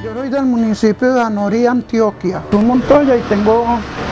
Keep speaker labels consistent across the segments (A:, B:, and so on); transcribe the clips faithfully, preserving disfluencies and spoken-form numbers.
A: Yo soy del municipio de Anorí, Antioquia. Soy Montoya y tengo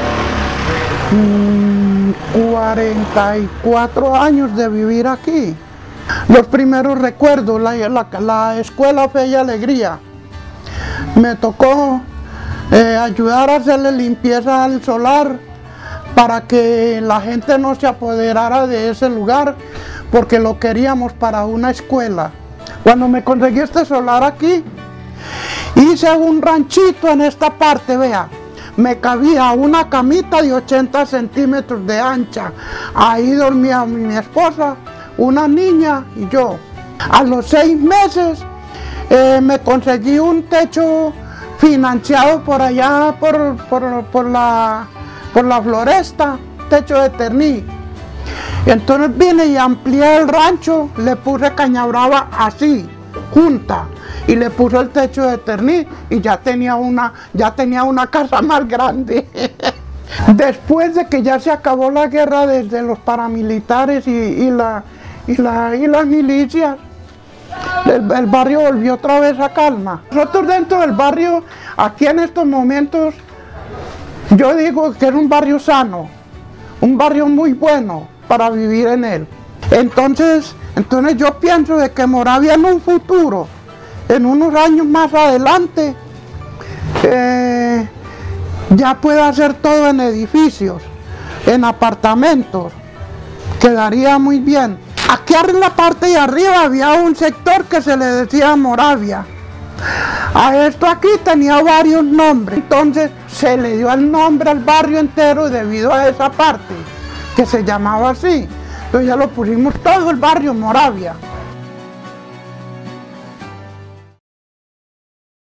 A: mmm, cuarenta y cuatro años de vivir aquí. Los primeros recuerdos, la, la, la escuela Fe y Alegría. Me tocó eh, ayudar a hacerle limpieza al solar para que la gente no se apoderara de ese lugar, porque lo queríamos para una escuela. Cuando me conseguí este solar aquí, hice un ranchito en esta parte, vea. Me cabía una camita de ochenta centímetros de ancha. Ahí dormía mi, mi esposa, una niña y yo. A los seis meses eh, me conseguí un techo financiado por allá, por, por, por, la, por la floresta, techo de Terní. Y entonces vine y amplié el rancho, le puse caña brava así, junta. Y le puse el techo de Terní y ya tenía una, ya tenía una casa más grande. Después de que ya se acabó la guerra desde los paramilitares y, y, la, y, la, y las milicias, el, el barrio volvió otra vez a calma. Nosotros dentro del barrio, aquí en estos momentos, yo digo que es un barrio sano, un barrio muy bueno para vivir en él. Entonces, entonces yo pienso de que Moravia en un futuro, en unos años más adelante, eh, ya puede hacer todo en edificios, en apartamentos, quedaría muy bien. Aquí en la parte de arriba había un sector que se le decía Moravia. A esto aquí tenía varios nombres, entonces se le dio el nombre al barrio entero debido a esa parte, que se llamaba así. Entonces ya lo pusimos todo el barrio Moravia.